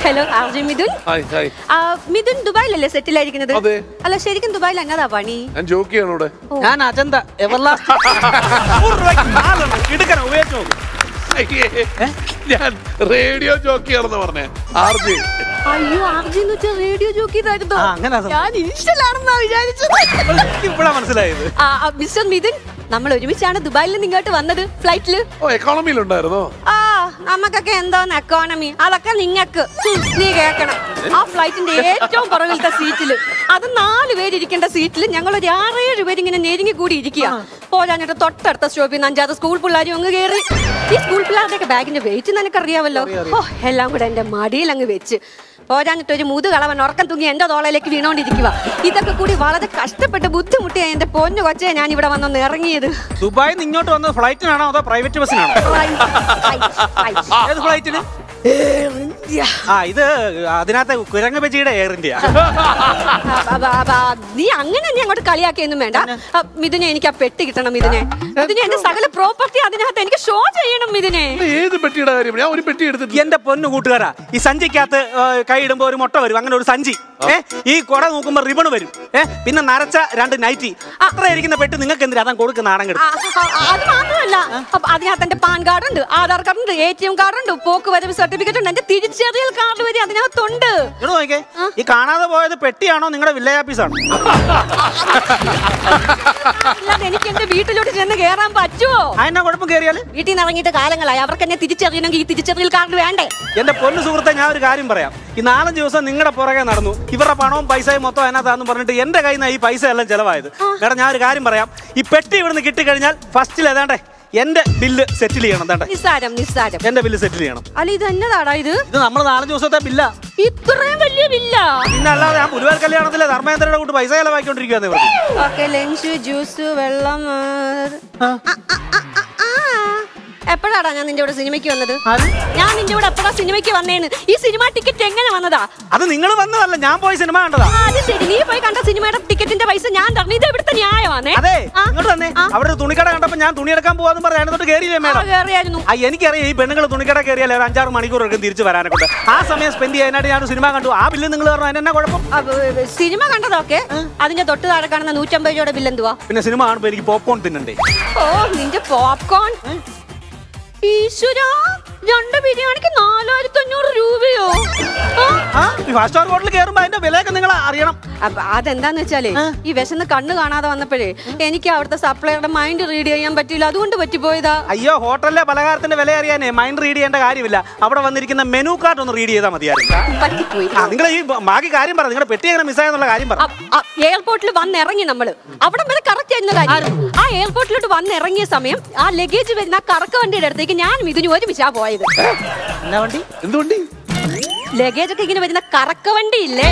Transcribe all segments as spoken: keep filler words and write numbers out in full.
Hello RJ Mithun. Mithun ദുബായിലല്ലേ settle ആയിരിക്കുന്നത്? അല്ല ശരിക്കും ദുബായിൽ എന്നതാ പണി? ഞാൻ ജോക്ക് ചെയ്യണം ഇവിടെ. ഞാൻ അജന്ത ഞാൻ റേഡിയോ ജോക്കി ആണെന്ന് പറഞ്ഞേ. ആർജി. അയ്യോ ആർജി എന്ന് വെച്ചാൽ റേഡിയോ ജോക്കി ഇതായിരുന്നു. ഞാൻ ഇൻസ്റ്റലാണെന്നാ വിചാരിച്ചത്. ഇപ്പോഴാ മനസ്സിലായത്. മിസ്റ്റർ മിഥുൻ, നമ്മൾ ഒരുമിച്ചാണ് ദുബായിൽ നിന്ന് ഇങ്ങോട്ട് വന്നത് ഫ്ലൈറ്റില്. ഓ എക്കോണമിയിലുണ്ടായിരുന്നോ? ആ നമുക്കൊക്കെ എന്തോന്ന് എക്കോണമി, അതൊക്കെ നിങ്ങക്ക് നീ കേക്കണം. ആ ഫ്ലൈറ്റിന്റെ ഏറ്റവും പുറകിലത്തെ സീറ്റില്, അത് നാല് പേരിരിക്കേണ്ട സീറ്റില് ഞങ്ങൾ ഒരു ആറേഴ് പേര് ഇങ്ങനെ ഞെരുങ്ങി കൂടി ഇരിക്കുക. പോരാഞ്ഞിട്ട് തൊട്ടടുത്ത സ്റ്റോപ്പിൽ നിന്ന് അഞ്ചാറ് സ്കൂൾ പിള്ളേരും അങ്ങ് കയറി. ഈ സ്കൂൾ പിള്ളേരുടെയൊക്കെ ബാഗിന്റെ വെയിറ്റ് നിനക്കറിയാവല്ലോ. ഓ എല്ലാം കൂടെ എന്റെ മടിയിൽ അങ്ങ് വെച്ച് പോരാഞ്ഞിട്ട് ഒരു മുതുകളവൻ ഉറക്കം തൂങ്ങി എന്റെ തോളയിലേക്ക് വീണോണ്ടിരിക്കുക. ഇതൊക്കെ കൂടി വളരെ കഷ്ടപ്പെട്ട് ബുദ്ധിമുട്ടിയ എന്റെ പൊന്നു കൊച്ചേ ഞാൻ ഇവിടെ വന്നൊന്ന് ഇറങ്ങിയത്. ദുബായിൽ നിന്ന് ഇങ്ങോട്ട് വന്നത് ഫ്ലൈറ്റിനാണോ അതോ പ്രൈവറ്റ് ബസ്സിനാണോ? ഏത് ഫ്ലൈറ്റിന്? ആ ഇത് അതിനകത്ത് കുരങ്ങ ബജിയുടെ എയർ ഇന്ത്യ. നീ അങ്ങനെ നീ അങ്ങോട്ട് കളിയാക്കിയൊന്നും വേണ്ട. മിഥുനെ എനിക്ക് ആ പെട്ടി കിട്ടണം. മിഥുനെ മിഥുനെ എന്റെ സകല പ്രോപ്പർട്ടി അതിനകത്ത് എനിക്ക് ഷോ ചെയ്യണം. മിഥുനെ ഏത് പെട്ടിയുടെ കാര്യം? ഞാൻ ഒരു പെട്ടി എടുത്തിട്ട്. എന്റെ പൊന്നു കൂട്ടുകാരാ, ഈ സഞ്ചിക്കകത്ത് കൈ ഇടുമ്പോ ഒരു മുട്ട വരും, അങ്ങനെ ഒരു സഞ്ചി. ഏ ഈ കൊട നോക്കുമ്പോ റിബൺ വരും. ഏഹ് പിന്നെ നരച്ച രണ്ട് നൈറ്റി. അത്ര ഇരിക്കുന്ന പെട്ടി നിങ്ങൾക്ക് എന്തിനാ അതാ കൊടുക്കുന്ന നാടൻ കിട്ടും? അത് മാത്രമല്ല അതിനകത്ത് എന്റെ പാൻ കാർഡ് ഉണ്ട്, ആധാർ കാർഡ് ഉണ്ട്, എ ടി എം കാർഡ് ഉണ്ട്, പോക്ക് വരവ് സർട്ടിഫിക്കറ്റ് ഉണ്ട്, എന്റെ തിരിച്ചറിയൽ കാർഡ് വരെ അതിനകത്തുണ്ട്. നോക്കേ, ഈ കാണാതെ പോയത് പെട്ടിയാണോ നിങ്ങളുടെ വില്ലേജ് ഓഫീസാണോ? അല്ലാതെ എനിക്ക് എന്റെ വീട്ടിലോട്ട് ചെന്ന് കയറാൻ പറ്റുമോ? അതിനാ കുഴപ്പം കയറിയാല്? വീട്ടിൽ നിന്ന് ഇറങ്ങിയിട്ട് കാലങ്ങളായി, അവർക്ക് എന്നെ തിരിച്ചറിയണമെങ്കിൽ ഈ തിരിച്ചറിയൽ കാർഡ് വേണ്ടേ? എന്റെ പൊന്നു സുഹൃത്തെ, ഞാൻ ഒരു കാര്യം പറയാം. ഈ നാലഞ്ച് ദിവസം നിങ്ങളുടെ പുറകെ നടന്നു, ഇവരുടെ പണവും പൈസയും മൊത്തം അതിനകത്താന്ന് പറഞ്ഞിട്ട് എന്റെ കയ്യിൽ നിന്ന് ഈ പൈസ എല്ലാം ചെലവായത്. മേഡം ഞാൻ ഒരു കാര്യം പറയാം, ഈ പെട്ടി ഇവിടുന്ന് കിട്ടിക്കഴിഞ്ഞാൽ ഫസ്റ്റിൽ ഏതാണ്ടേ എന്റെ ബില്ല് സെറ്റിൽ ചെയ്യണം. നിസ്സാരം നിസ്സാരം എന്റെ ബില്ല് സെറ്റിൽ ചെയ്യണം. അല്ല ഇത് എന്നതാടാ? ഇത് ഇത് നമ്മൾ നാലഞ്ച് ദിവസത്തെ ബില്ലാ. ഇത്രയും വലിയ ബില്ല? പിന്നെ അല്ലാതെ ഞാൻ പുലുവാൽ കല്യാണത്തിലെ ധർമ്മേന്ദ്രയുടെ കൂട്ട് പൈസ ചെലവാക്കിക്കൊണ്ടിരിക്കുകയാണ് ഇവർക്ക്. ലഞ്ച് ജ്യൂസ് വെള്ളം. എപ്പോഴാടാ ഞാൻ നിന്റെ കൂടെ സിനിമയ്ക്ക് വന്നത്? ഞാൻ നിന്റെ കൂടെ എപ്പോഴാ സിനിമയ്ക്ക് വന്നേന്ന്? ഈ സിനിമ ടിക്കറ്റ് എങ്ങനെ വന്നതാ? അത് നിങ്ങൾ വന്നതല്ല, ഞാൻ പോയി സിനിമ കണ്ടതാ. അത് ശരി, നീ പോയി കണ്ട സിനിമയുടെ ടിക്കറ്റിന്റെ പൈസ ഞാൻ തന്നു. ഇത് ഇവിടുത്തെ ന്യായമാണേ. അതെ ഇങ്ങോട്ട് തന്നെ. അവിടെ തുണിക്കട കണ്ടപ്പോ ഞാൻ തുണിയെടുക്കാൻ പോവാന്ന് പറഞ്ഞ അതിനകത്തോട്ട് കയറിയില്ലേ മേഡം? കയറിയായിരുന്നു. എനിക്കറിയാം ഈ പെണ്ണുങ്ങൾ തുണിക്കട കയറിയാൽ ഒരു അഞ്ചാറ് മണിക്കൂർ എടുക്കും തിരിച്ചു വരാനൊക്കെ. ആ സമയം സ്പെൻഡ് ചെയ്യാനായിട്ട് ഞാൻ സിനിമ കണ്ടു. ആ ബില്ല് നിങ്ങൾ പറഞ്ഞു അതിനെന്നാ കുഴപ്പം? സിനിമ കണ്ടതൊക്കെ അതിന്റെ തൊട്ട് താഴെ കാണുന്ന നൂറ്റമ്പത് രൂപയുടെ ബില്ല് എന്തുവാ? പിന്നെ സിനിമ കാണുമ്പോ എനിക്ക് പോപ്കോൺ തിന്നണ്ടേ? ഓ നിന്റെ പോപ്കോൺ. ഈശ്വരാ, രണ്ട് ബിരിയാണിക്ക് നാലായിരത്തി അഞ്ഞൂറ് രൂപയോ? ഫൈവ് സ്റ്റാർ ഹോട്ടലിൽ കയറുമ്പോ അതിന്റെ വിലയൊക്കെ നിങ്ങൾ അറിയണം. അതെന്താന്ന് വെച്ചാലേ ഈ വിശന്ന് കണ്ണ് കാണാതെ വന്നപ്പോഴേ എനിക്ക് അവിടുത്തെ സപ്ലൈയുടെ മൈൻഡ് റീഡ് ചെയ്യാൻ പറ്റില്ല, അതുകൊണ്ട് പറ്റിപ്പോയതാ. അയ്യോ, ഹോട്ടലിലെ പലഹാരത്തിന്റെ വില അറിയാനേ മൈൻഡ് റീഡ് ചെയ്യേണ്ട കാര്യമില്ല. അവിടെ വന്നിരിക്കുന്ന മെനു കാർഡ് ഒന്ന് റീഡ് ചെയ്താൽ മതിയായിരുന്നു. പറ്റിപ്പോയി. നിങ്ങൾ ഈ ബാക്കി കാര്യം പറ, നിങ്ങളുടെ പെട്ടി എങ്ങനെ മിസ്സായെന്നുള്ള കാര്യം പറ. എയർപോർട്ടിൽ വന്നിറങ്ങി നമ്മള്, അവിടെ വരെ കറക്റ്റ് ആയിരുന്ന കാര്യം. ആ എയർപോർട്ടിലോട്ട് വന്നിറങ്ങിയ സമയം ആ ലഗേജ് വരുന്ന കറക്ക വണ്ടിയുടെ അടുത്തേക്ക് ഞാനും ഇതിന് ഒരുമിച്ചാ പോയത്. എന്നാ വണ്ടി? എന്ത് വണ്ടി? ലഗേജ് ഒക്കെ ഇങ്ങനെ വരുന്ന കറക്ക വണ്ടി ഇല്ലേ?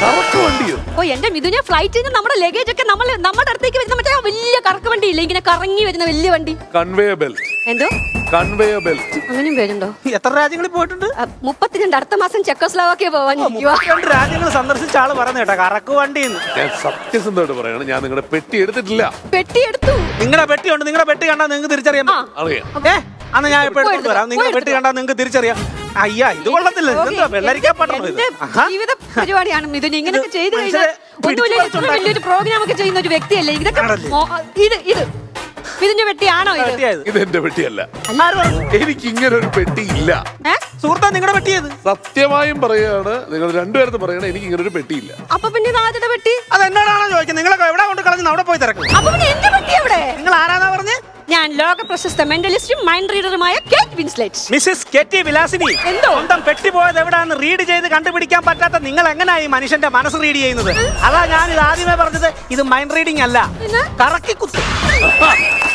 ഓ എന്റെ മിഥുനെ, ഫ്ലൈറ്റിൽ നിന്ന് നമ്മുടെ ലഗേജ് ഒക്കെ നമ്മൾ നമ്മുടെ അടുത്തേക്ക് വരുന്ന മറ്റേ വലിയ കറക്ക വണ്ടി ഇല്ലേ, ഇങ്ങനെ കറങ്ങി വരുന്ന വലിയ വണ്ടി. Conveyor belt. എന്തോ കൺവേയർ ബെൽറ്റ്? അങ്ങനെയും പേരുണ്ടോ? എത്ര രാജ്യങ്ങളിൽ പോയിട്ടുണ്ട്? മുപ്പത്തിരണ്ട്. അടുത്ത മാസം ചെക്കോസ്ലോവാക്യ പോവാൻ രണ്ട് രാജ്യങ്ങൾ സന്ദർശിച്ച ആള് പറഞ്ഞു കേട്ടോ കറക്ക് വണ്ടി. ഞാൻ സത്യസന്ധമായിട്ട് പറയാണ്, ഞാൻ നിങ്ങളുടെ പെട്ടി എടുത്തിട്ടില്ല. പെട്ടി എടുത്തു? നിങ്ങളുടെ പെട്ടി ഉണ്ട്, നിങ്ങളുടെ പെട്ടി കണ്ടാൽ നിങ്ങൾക്ക് തിരിച്ചറിയാം. ഏ അന്ന് ഞാൻ ഇപ്പൊ എടുത്തോണ്ട് വരാം. നിങ്ങളുടെ പെട്ടി കണ്ടാൽ നിങ്ങൾക്ക് തിരിച്ചറിയാം. അയ്യാ ഇത് കൊള്ളത്തില്ല, വെള്ളരിക്കാ പട്ടണം. ജീവിത പരിപാടിയാണ് മിഥുൻ, ഇങ്ങനെയൊക്കെ ചെയ്ത് കഴിഞ്ഞാൽ ഒന്നുമില്ല. വലിയൊരു പ്രോഗ്രാം ഒക്കെ ചെയ്യുന്ന ഒരു വ്യക്തിയല്ലേ ഇതൊക്കെ? ഇത് ഇത് ഇതിന്റെ പെട്ടിയാണോ? ഇത് എന്റെ പെട്ടിയല്ല. എനിക്ക് ഇങ്ങനെ ഒരു പെട്ടി ഇല്ല. സുഹൃത്താ, നിങ്ങളുടെ പെട്ടിയത് സത്യമായും പറയാണ്, നിങ്ങൾ രണ്ടുപേരത്ത് പറയണ എനിക്ക് ഇങ്ങനെ ഒരു പെട്ടിയില്ല. അപ്പൊ പിന്നെ ആദ്യത്തെ പെട്ടി അത് എന്നോടാണോ ചോദിക്കുന്നത്? നിങ്ങളൊക്കെ എവിടെ കൊണ്ട് കളഞ്ഞു അവിടെ പോയി തിരക്കും. അപ്പൊ പിന്നെ എന്റെ പെട്ടി എവിടെ? നിങ്ങൾ ആരാന്നാ പറഞ്ഞേ? ഞാൻ ലോക പ്രശസ്ത മെന്റലിസ്റ്റും മൈൻഡ് റീഡറുമായ Kate Winslet. Missus Ketty Vilasini, എന്തോ സ്വന്തം പെട്ടി പോയത് എവിടെയാണെന്ന് റീഡ് ചെയ്ത് കണ്ടുപിടിക്കാൻ പറ്റാത്ത നിങ്ങൾ എങ്ങനെയായി മനുഷ്യന്റെ മനസ്സ് റീഡ് ചെയ്യുന്നത്? അതാ ഞാൻ ഇത് ആദ്യമേ പറഞ്ഞത്, ഇത് മൈൻഡ് റീഡിംഗ് അല്ല, കറക്കി കുത്ത്.